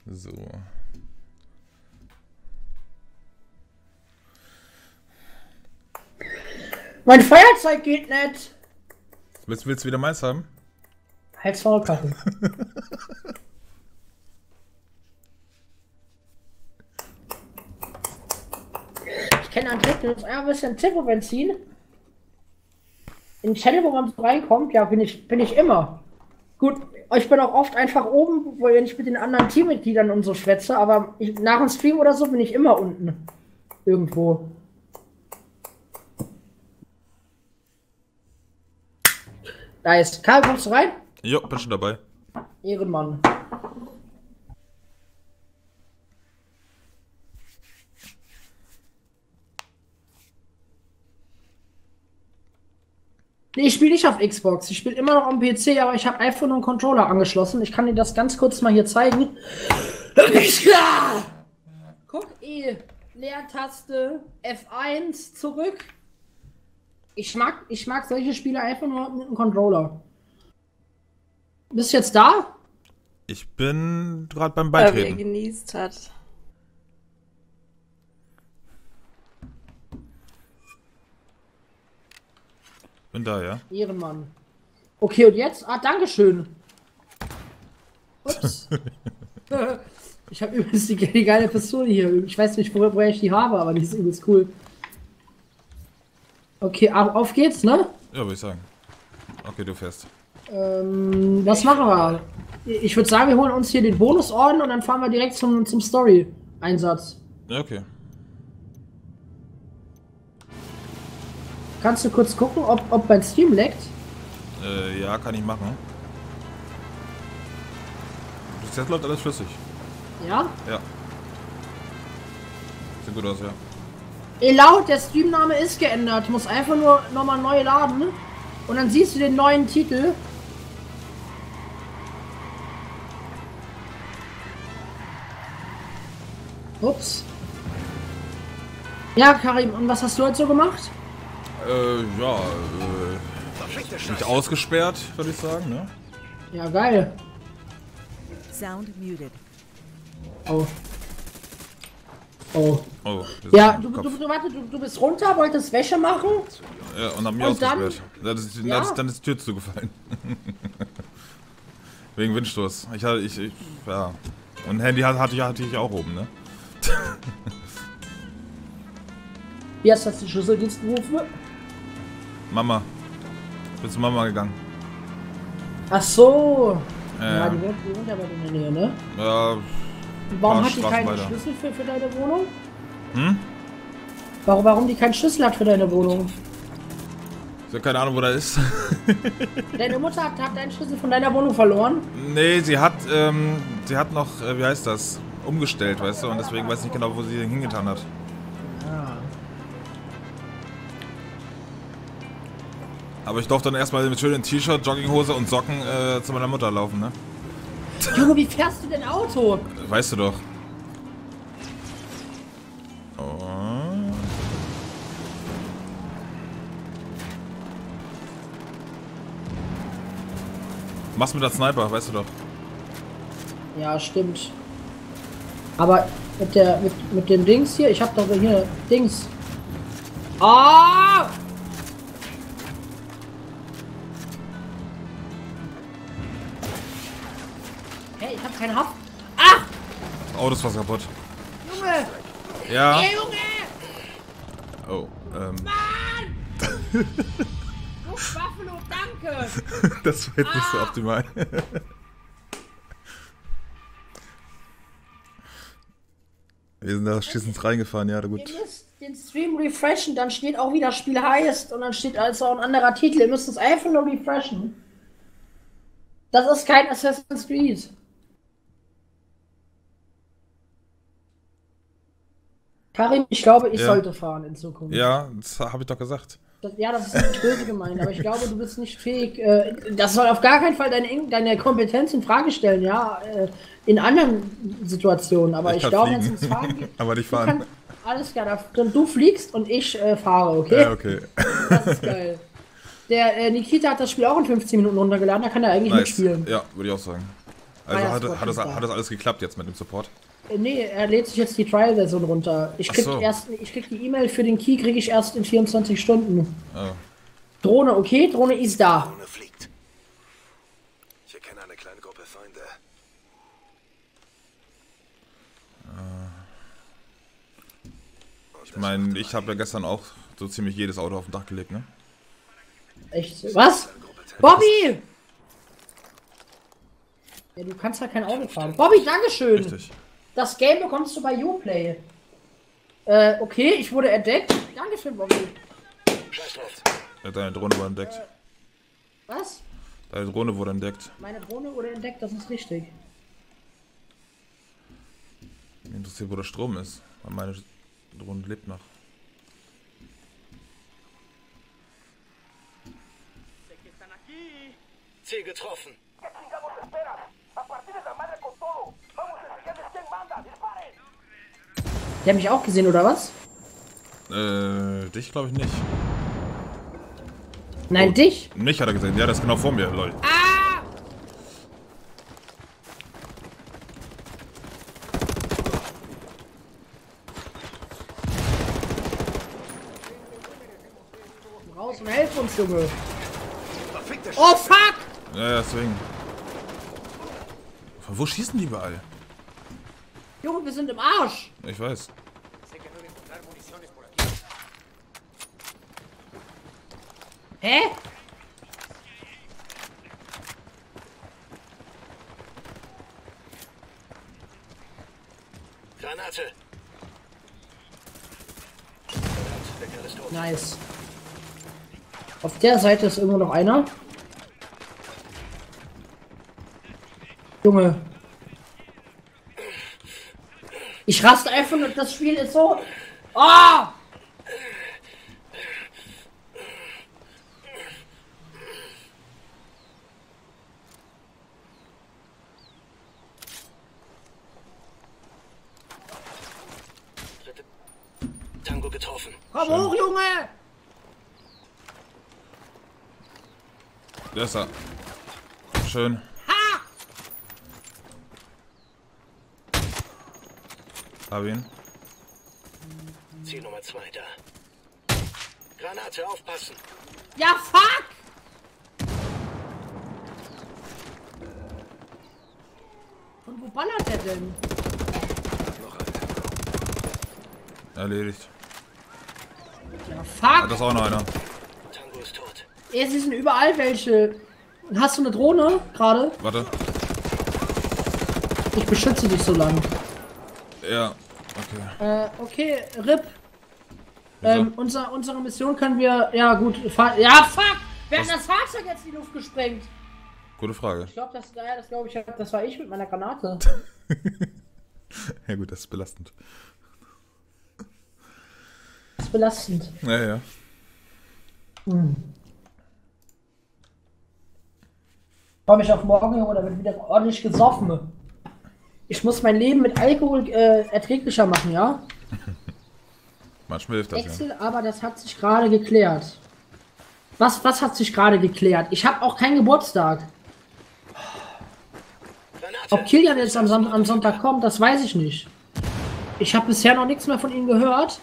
So. Mein Feuerzeug geht nicht. Willst du wieder meins haben? Halt's Maul, Karin. Ich kenne einen Trick, das ist ein bisschen Zippo-Benzin. In Channel, wo man so reinkommt, ja, bin ich immer. Gut, ich bin auch oft einfach oben, wenn ich mit den anderen Teammitgliedern und so schwätze, aber nach dem Stream oder so bin ich immer unten. Irgendwo. Nice. Karl, kommst du rein? Jo, bin schon dabei. Ehrenmann. Nee, ich spiele nicht auf Xbox. Ich spiele immer noch am PC, aber ich habe einfach nur einen Controller angeschlossen. Ich kann dir das ganz kurz mal hier zeigen. Guck, Leertaste, F1, zurück. Ich mag solche Spiele einfach nur mit einem Controller. Bist du jetzt da? Ich bin gerade beim Weil er Beitreten. genießt hat. Bin da, ja. Ehrenmann. Okay, und jetzt? Ah, dankeschön. Ups. Ich habe übrigens die geile Pistole hier. Ich weiß nicht, woher ich die habe, aber die ist übelst cool. Okay, auf geht's, ne? Ja, würde ich sagen. Okay, du fährst. Was machen wir? Ich würde sagen, wir holen uns hier den Bonusorden und dann fahren wir direkt zum Story-Einsatz. Ja, okay. Kannst du kurz gucken, ob mein Stream leckt? Ja, kann ich machen. Bis jetzt läuft alles flüssig. Ja? Ja. Sieht gut aus, ja. Laut, der Streamname ist geändert. Ich muss einfach nur nochmal neu laden. Und dann siehst du den neuen Titel. Ups. Ja, Karim, und was hast du jetzt so gemacht? Ja, nicht ausgesperrt, würde ich sagen, ne? Ja, geil. Sound muted. Oh. Oh. Oh, Ja, du bist runter, wolltest Wäsche machen? Ja, und hab mich Und dann- ausgesperrt. Ja. Dann ist die Tür zugefallen. Wegen Windstoß. Ja. Und Handy hatte ich auch oben, ne? Wie hast du den Schlüsseldienst gerufen? Mama. Bin zu Mama gegangen. Ach so. Ja, Ja, die wohnt ja bei dir in der Nähe, ne? ja, Warum Paar hat die Straßen keinen weiter. Schlüssel für deine Wohnung? Hm? Warum die keinen Schlüssel hat für deine Wohnung? Ich hab keine Ahnung, wo der ist. Deine Mutter hat deinen Schlüssel von deiner Wohnung verloren? Nee, sie hat noch, wie heißt das, umgestellt, weißt du, und deswegen weiß ich nicht genau, wo sie den hingetan hat. Ah. Aber ich durfte dann erstmal mit schönem T-Shirt, Jogginghose und Socken zu meiner Mutter laufen, ne? Junge, wie fährst du denn Auto? Weißt du doch. Oh. Mach's mit der Sniper, weißt du doch. Ja, stimmt. Aber mit dem Dings hier, ich hab doch hier Dings. Ah! Hey, ich hab keine Haft. Ah! Auto ist fast kaputt. Junge! Ja. Hey, Junge! Oh, Mann! Buffalo, danke! das war jetzt nicht so optimal. Wir sind da schießend reingefahren, ja, gut. Ihr müsst den Stream refreshen, dann steht auch wieder Spiel heißt und dann steht also auch ein anderer Titel. Ihr müsst es einfach nur refreshen. Das ist kein Assassin's Creed. Karim, ich glaube, ich Ja. sollte fahren in Zukunft. Ja, das habe ich doch gesagt. Das ist nicht böse gemeint, aber ich glaube, du bist nicht fähig. Das soll auf gar keinen Fall deine Kompetenz in Frage stellen, ja. In anderen Situationen. Aber ich kann glaube, wenn es fliegen. ums Fahren geht. Aber nicht du fahren. kannst- Alles klar, dann du fliegst und ich fahre, okay? Ja, okay. Das ist geil. Der Nikita hat das Spiel auch in 15 Minuten runtergeladen, da kann er eigentlich Nice. mitspielen. Ja, würde ich auch sagen. Also Firesport hat ist da. das alles geklappt jetzt mit dem Support? Nee, er lädt sich jetzt die Trial-Version runter. Ich krieg, so. ich krieg die E-Mail für den Key, kriege ich erst in 24 Stunden. Oh. Drohne, okay, Drohne ist da. Drohne fliegt. Ich erkenne eine kleine Gruppe Feinde. Ich meine, ich habe ja gestern auch so ziemlich jedes Auto auf dem Dach gelegt, ne? Echt? Was? Bobby! Ja, du kannst halt kein Auto fahren. Bobby, dankeschön! Richtig. Das Game bekommst du bei Uplay. Okay, ich wurde entdeckt. Dankeschön, Bobby. Scheiß drauf. Ja, deine Drohne wurde entdeckt. Was? Deine Drohne wurde entdeckt. Meine Drohne wurde entdeckt, das ist richtig. Mich interessiert, wo der Strom ist. Weil meine Drohne lebt noch. Ziel getroffen. Die haben mich auch gesehen, oder was? Dich glaube ich nicht. Nein, dich? Mich hat er gesehen. Ja, das ist genau vor mir, lol. Raus und helf uns, Junge. Verfickte Oh, fuck! Ja, deswegen. Von wo schießen die überall? Junge, wir sind im Arsch. Ich weiß. Hä? Granate. Der Kerl ist tot. Nice. Auf der Seite ist irgendwo noch einer. Junge. Ich raste einfach und das Spiel ist so. Oh! Dritte Tango getroffen. Komm hoch, Junge! Der ist da. Schön. Ha! Hab ihn. Ziel Nummer 2 da. Granate, aufpassen. Ja, fuck! Und wo ballert der denn? Noch einer. Erledigt. Ja, Ah, fuck! das ist auch noch einer. Tango ist tot. Sie sind überall welche. Hast du eine Drohne gerade? Warte. Ich beschütze dich so lang. Ja. Okay. Okay, RIP. Wieso? Unsere Mission können wir. Ja, gut. Ja, fuck! Wer hat das Fahrzeug jetzt in die Luft gesprengt? Gute Frage. Ich glaube, das war ich mit meiner Granate. Ja gut, das ist belastend. Das ist belastend. Ja, ja. Freue mich auf morgen, Junge, da wird wieder ordentlich gesoffen. Ich muss mein Leben mit Alkohol erträglicher machen, ja? Manchmal hilft das ja. Excel, aber das hat sich gerade geklärt. Was hat sich gerade geklärt? Ich habe auch keinen Geburtstag. Granate. Ob Kilian jetzt am Sonntag kommt, das weiß ich nicht. Ich habe bisher noch nichts mehr von ihm gehört.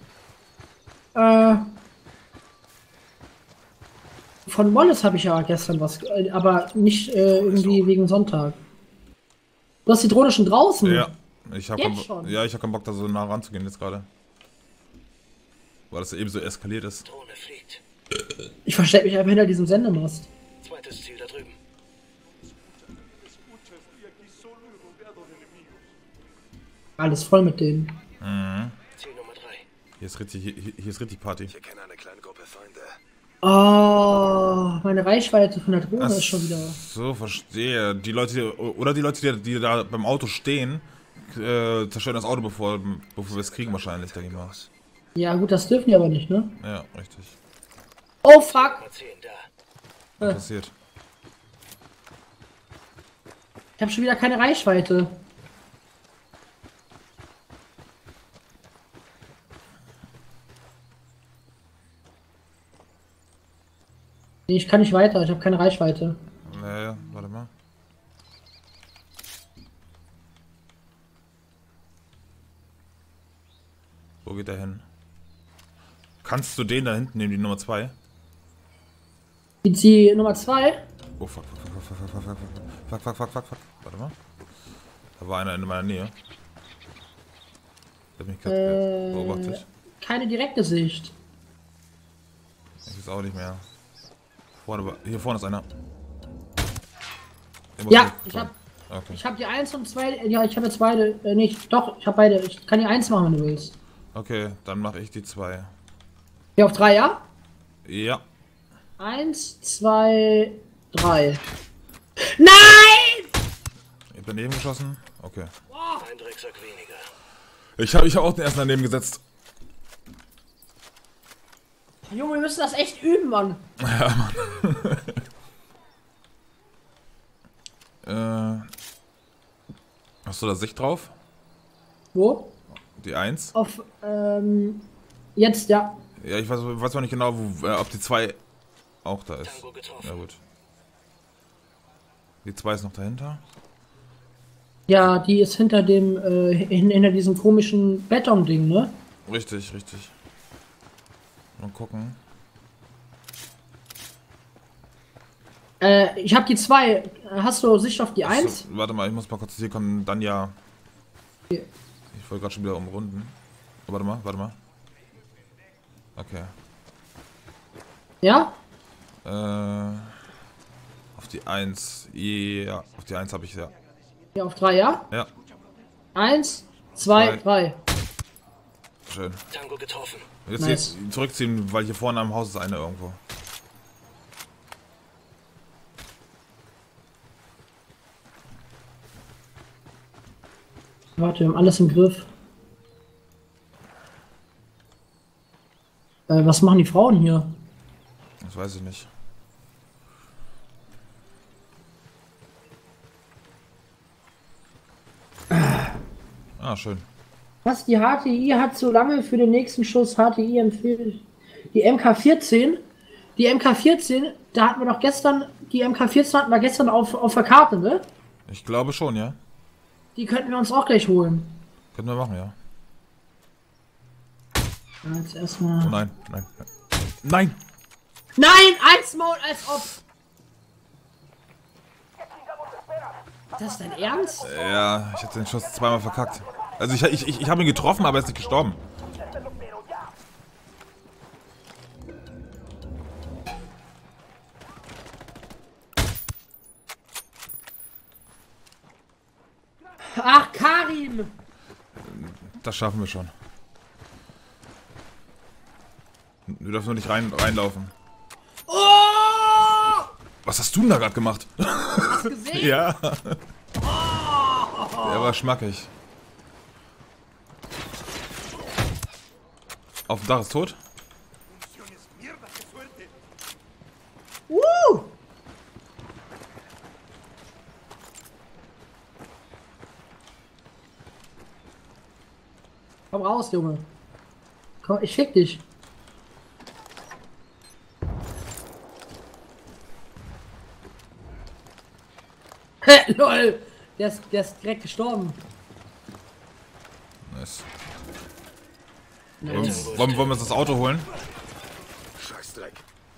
Von Wallace habe ich ja gestern was, aber nicht irgendwie wegen Sonntag. Du hast die Drohne schon draußen? Ja. Ich hab Jetzt schon? Ja, ich hab keinen Bock, da so nah ranzugehen jetzt gerade. Weil das eben so eskaliert ist. Drohne fliegt. Ich verstecke mich einfach hinter diesem Sendemast. Zweites Ziel da drüben. Alles voll mit denen. Ziel Nummer 3. Hier ist richtig Party. Ich erkenne eine kleine Gruppe Feinde. Oh, meine Reichweite von der Drohne ist schon wieder. So, verstehe. Die Leute, die da beim Auto stehen, zerstören das Auto, bevor wir es kriegen wahrscheinlich, denke ich mal. Ja gut, das dürfen die aber nicht, ne? Ja, richtig. Oh fuck! Nummer 10 da. Was passiert? Ich habe schon wieder keine Reichweite. Nee, ich kann nicht weiter, ich habe keine Reichweite. Naja, warte mal. Wo geht der hin? Kannst du den da hinten nehmen, die Nummer 2? Die Nummer 2? Oh fuck. Warte mal. Da war einer in meiner Nähe. Der hat mich gerade beobachtet. Keine direkte Sicht. Ich weiß auch nicht mehr. Hier vorne ist einer. Ja, Okay. ich hab die 1 und 2. Ja, ich habe jetzt beide. Nicht. Doch, ich habe beide. Ich kann die 1 machen, wenn du willst. Okay, dann mache ich die 2. Hier auf 3, ja? Ja. 1, 2, 3. Nein! Ich hab daneben geschossen. Okay. Ein Drecksack weniger. Ich hab auch den ersten daneben gesetzt. Junge, wir müssen das echt üben, Mann. Ja, Mann. Hast du da Sicht drauf? Wo? Die 1? Auf, jetzt, ja. Ja, ich weiß auch nicht genau, ob die 2 auch da ist. Tango getroffen. Ja, gut. Die 2 ist noch dahinter. Ja, die ist hinter dem, hinter diesem komischen Betonding, ne? Richtig. Mal gucken. Ich hab die 2. Hast du Sicht auf die 1? So, warte mal, ich muss mal kurz hier kommen, dann ja. Hier. Ich wollte gerade schon wieder umrunden. Oh, warte mal. Okay. Ja? Auf die 1. Ja, auf die 1 habe ich ja. Hier auf 3, ja? Ja, 1, 2, 3. schön. Tango getroffen. Jetzt, Nice. jetzt zurückziehen, weil hier vorne am Haus ist einer irgendwo. Warte, wir haben alles im Griff. Was machen die Frauen hier? Das weiß ich nicht. Ah, schön. Was? Die HTI hat so lange für den nächsten Schuss HTI empfiehlt. Die MK14? Die MK14, da hatten wir doch gestern, die MK14 hatten wir gestern auf der Karte, ne? Ich glaube schon, ja. Die könnten wir uns auch gleich holen. Können wir machen, ja. Ja, jetzt Oh erstmal. nein. Nein! Nein! Als Maul, als ob! Ist das dein Ernst? Ja, ich hatte den Schuss zweimal verkackt. Also ich habe ihn getroffen, aber er ist nicht gestorben. Ach, Karim! Das schaffen wir schon. Du darfst nur nicht reinlaufen. Oh! Was hast du denn da gerade gemacht? Hast du gesehen? Ja. Der war schmackig. Auf dem Dach ist tot. Komm raus, Junge. Komm, ich fick dich. Lol. Der ist direkt gestorben. Nice. Nice. Wollen wir uns das Auto holen? Scheißdreck.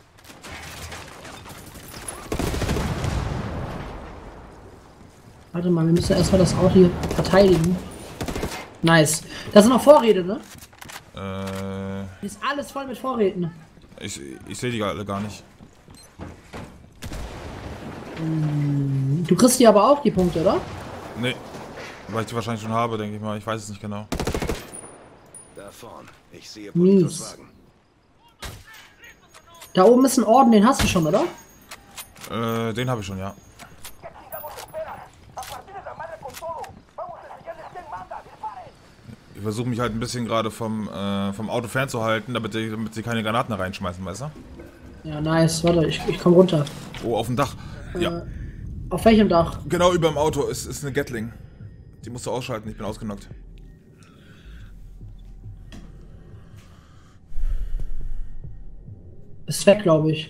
Warte mal, wir müssen erstmal das Auto hier verteidigen. Nice. Das sind noch Vorräte, ne? Hier ist alles voll mit Vorräten. Ich sehe die alle gar nicht. Du kriegst die aber auch, die Punkte, oder? Nee. Weil ich die wahrscheinlich schon habe, denke ich mal. Ich weiß es nicht genau. Da vorn. Ich sehe Mies. Polituswagen. Da oben ist ein Orden, den hast du schon, oder? Den habe ich schon, ja. Ich versuche mich halt ein bisschen gerade vom Auto fernzuhalten, damit sie keine Granaten da reinschmeißen, weißt du? Ja, nice. Warte, ich komm runter. Oh, auf dem Dach. Ja. Auf welchem Dach? Genau über dem Auto ist eine Gatling. Die musst du ausschalten, ich bin ausgenockt. Ist weg, glaube ich.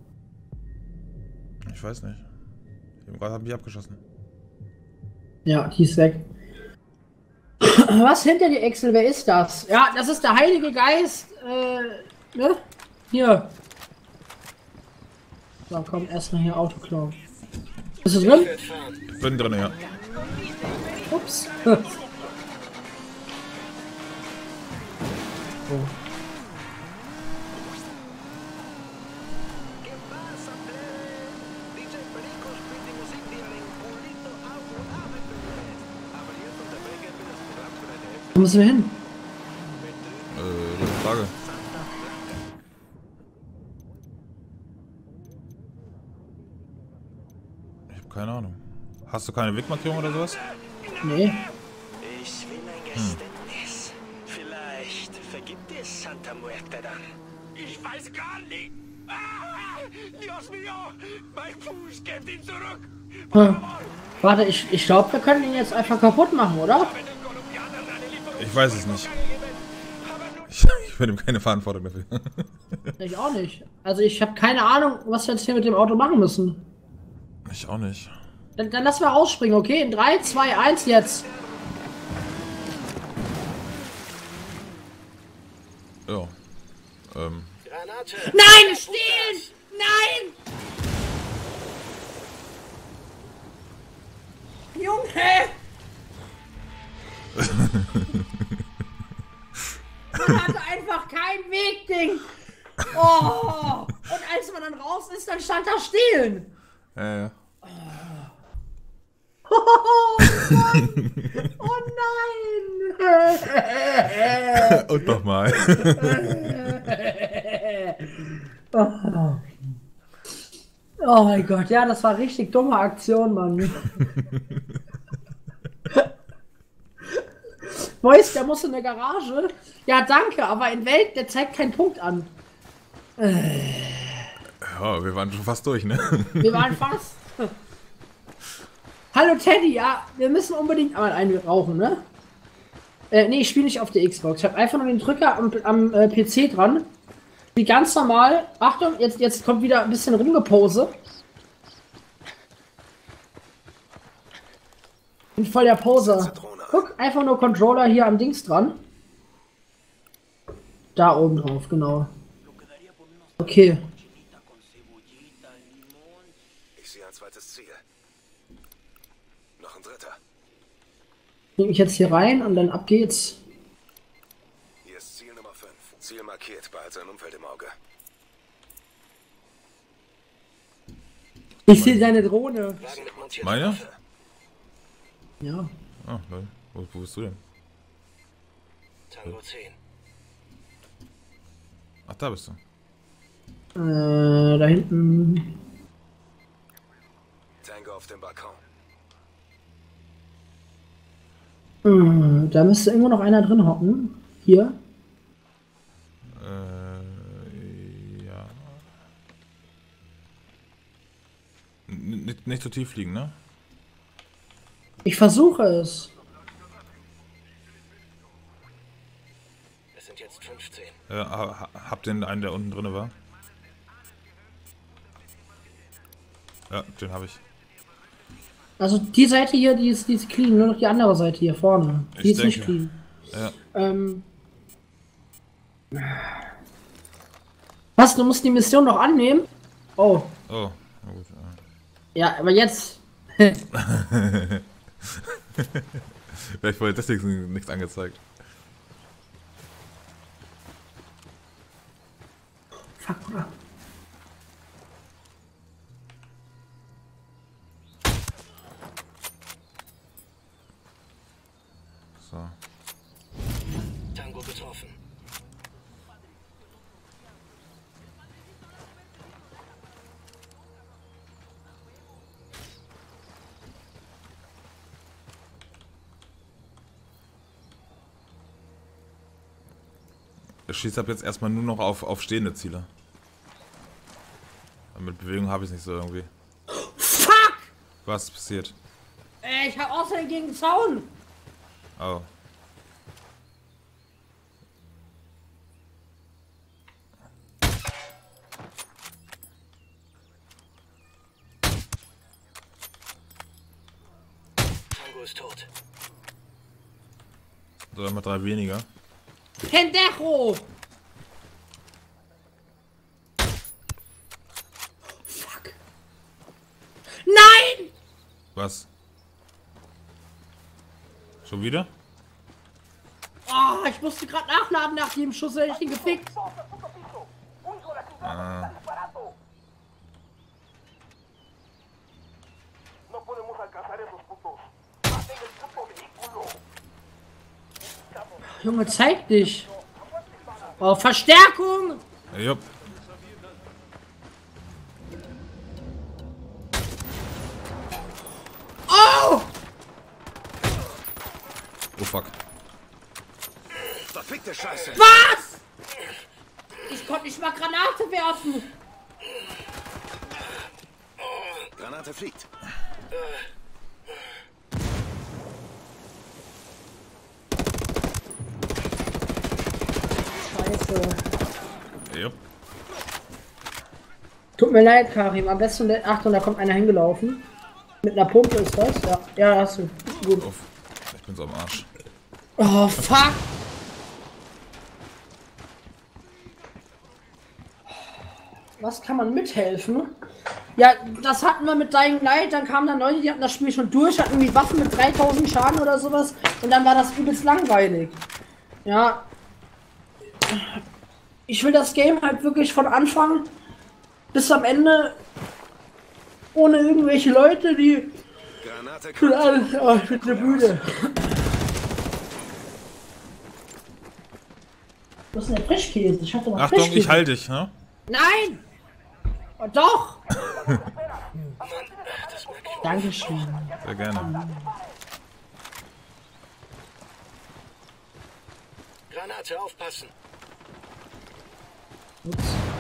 Ich weiß nicht. Ich habe gerade hab ich abgeschossen. Ja, die ist weg. Was hinter dir, Excel? Wer ist das? Ja, das ist der Heilige Geist. Ne? Hier. So, komm, erstmal hier Auto klauen. Bist du drin? Bin drin, ja. Ups. Oh. Wo müssen wir hin? Gute Frage. Ich habe keine Ahnung. Hast du keine Wegmarkierung oder sowas? Nee. Ich will ein Geständnis. Vielleicht vergibt es Santa Muerte dann. Ich weiß gar nicht. Ah, Dios mío! Mein Fuß, gebt ihn zurück! Warte, ich glaube, wir können ihn jetzt einfach kaputt machen, oder? Ich weiß es nicht. Ich bin ihm keine Verantwortung dafür. Ich auch nicht. Also ich habe keine Ahnung, was wir jetzt hier mit dem Auto machen müssen. Ich auch nicht. Dann lass mal rausspringen, okay? In 3, 2, 1 jetzt. Ja. Granate! Nein, stehlen! Nein! Junge! Man hatte einfach kein Wegding. Oh! Und als man dann raus ist, dann stand da stehlen. Ja. Oh nein! Und nochmal. Oh mein Gott, ja, das war richtig dumme Aktion, Mann. Voice, der muss in der Garage. Ja, danke, aber in Welt, der zeigt keinen Punkt an. Ja, wir waren schon fast durch, ne? Wir waren fast. Hallo Teddy, ja, wir müssen unbedingt aber einen rauchen, ne? Nee, ich spiele nicht auf der Xbox. Ich habe einfach nur den Drücker am PC dran. Wie ganz normal. Achtung, jetzt kommt wieder ein bisschen Rumgepose. Bin voll der Poser. Guck, einfach nur Controller hier am Dings dran. Da oben drauf, genau. Okay. Ich sehe ein zweites Ziel. Noch ein dritter. Nehme ich jetzt hier rein und dann ab geht's. Hier ist Ziel Nummer 5. Ziel markiert, bald sein Umfeld im Auge. Ich sehe seine Drohne. Wagen mit montierter Meine? Waffe. Ja. Ah, lol. Wo bist du denn? Tango 10. Ach, da bist du. Da hinten. Tango auf dem Balkon. Da müsste irgendwo noch einer drin hocken. Hier. Ja. Nicht zu tief fliegen, ne? Ich versuche es. Es sind jetzt 15. Habt ihr einen, der unten drin war? Ja, den habe ich. Also die Seite hier, die ist clean, nur noch die andere Seite hier vorne. Die Ich ist nicht denke. clean. Ja. Was, du musst die Mission noch annehmen? Oh. Oh, na gut. Ja, aber jetzt. Vielleicht wurde deswegen nichts angezeigt. Fuck, Bruder. So. Tango getroffen. Es schießt ab jetzt erstmal nur noch auf stehende Ziele. Mit Bewegung habe ich es nicht so irgendwie. Fuck! Was ist passiert? Ich hab außerdem gegen den Zaun. Oh. Tango ist tot. So, immer 3 weniger. Pendejo! Fuck. Nein! Was? Schon wieder? Oh, ich musste gerade nachladen nach dem Schuss, hätte ich ihn gefickt. Ah. Junge, zeig dich. Oh, Verstärkung! Jupp. Oh! Oh fuck. Verfickte Scheiße. Was? Ich konnte nicht mal Granate werfen. Granate fliegt. Scheiße. Jupp. Tut mir leid, Karim. Am besten, Achtung, da kommt einer hingelaufen. Mit einer Pumpe ist das? Ja, ja, hast du. Gut. Uff. Ich bin so am Arsch. Oh, fuck. Was kann man mithelfen? Ja, das hatten wir mit Dying Light, dann kamen dann Leute, die hatten das Spiel schon durch, hatten irgendwie Waffen mit 3000 Schaden oder sowas und dann war das übelst langweilig. Ja. Ich will das Game halt wirklich von Anfang bis am Ende ohne irgendwelche Leute, die... Granate Schon alles, oh, ich bin so müde. Was ist denn der Frischkäse? Ich hatte noch Achtung, Frischkäse. ich halte dich, ne? Nein! Oh, doch! Dankeschön. Sehr gerne. Granate, aufpassen. Ups.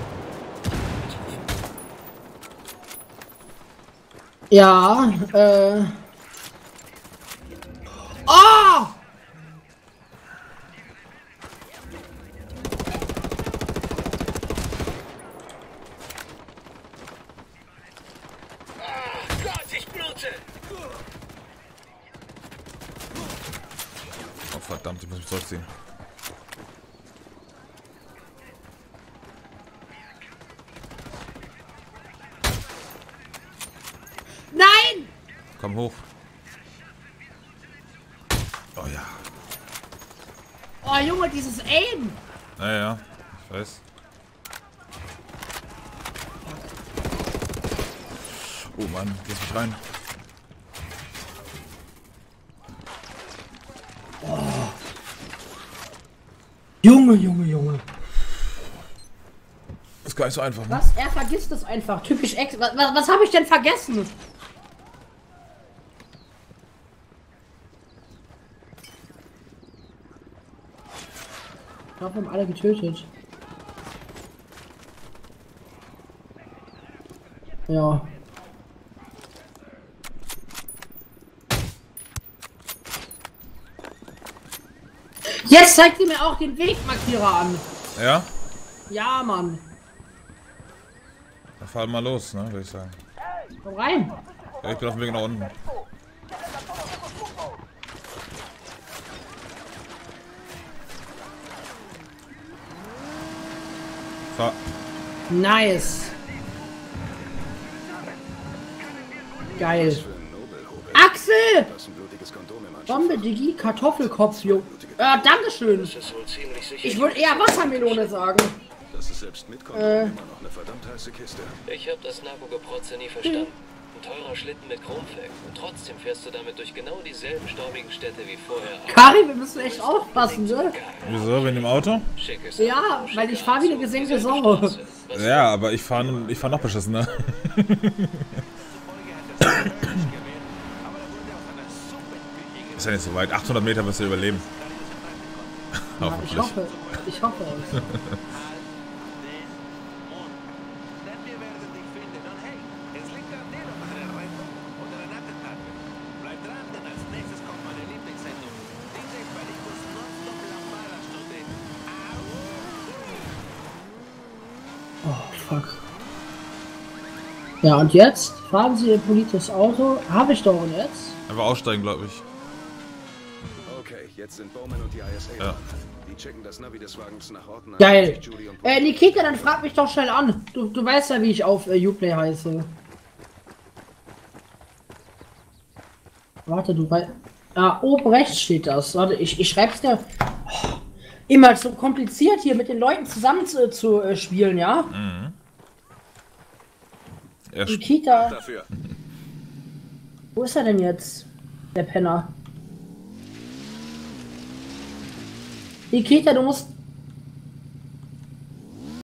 Ja, Oh! Gott, ich blute. Oh verdammt, ich muss mich zurückziehen. Nein! Komm hoch. Oh ja. Oh Junge, dieses Aim! Naja, ich weiß. Oh Mann, lass mich rein. Junge. Ist gar nicht so einfach, ne? Was? Er vergisst es einfach. Typisch Ex. Was habe ich denn vergessen? Ich glaube, wir haben alle getötet. Ja. Jetzt zeigt ihr mir auch den Wegmarkierer an. Ja? Ja, Mann. Dann fahren wir mal los, ne, würde ich sagen. Komm rein. Ja, ich bin auf dem Weg nach unten. Fahr. Nice. Geil. Axel! Bombe, Digi, Kartoffelkopf, Junge. Dankeschön. Ich wollte eher Wassermelone sagen. Dass es selbst mitkommt, immer noch eine verdammt heiße Kiste. Ich hab das Narkogeprotze nie verstanden. Ein teurer Schlitten mit Chromfelgen. Und trotzdem fährst du damit durch genau dieselben staubigen Städte wie vorher. Kari, wir müssen echt aufpassen, ne? Wieso, wegen dem Auto? Schickes Ja, Auto, weil ich schicke fahre wie eine Anzug, gesenkte dieselbe Sau. Straße. Was Ja, aber ich fahr noch beschissener. Ist ja nicht so weit. 800 Meter wirst du überleben. Ja, Hoffentlich. ich hoffe es. Oh, fuck. Ja, und jetzt fahren Sie Ihr politisches Auto. Habe ich doch und jetzt? Einfach aussteigen, glaube ich. Okay, Jetzt sind Bowman und die ISA. Ja. Die checken das Navi des Wagens nach Orten. Geil. Judy und Nikita, dann frag mich doch schnell an. Du weißt ja, wie ich auf Uplay heiße. Warte, du weißt... Ah, oben rechts steht das. Warte, ich schreib's dir... Oh, immer so kompliziert hier mit den Leuten zusammen zu spielen, ja? Mhm. Er Nikita... dafür. Wo ist er denn jetzt? Der Penner. Nikita, du musst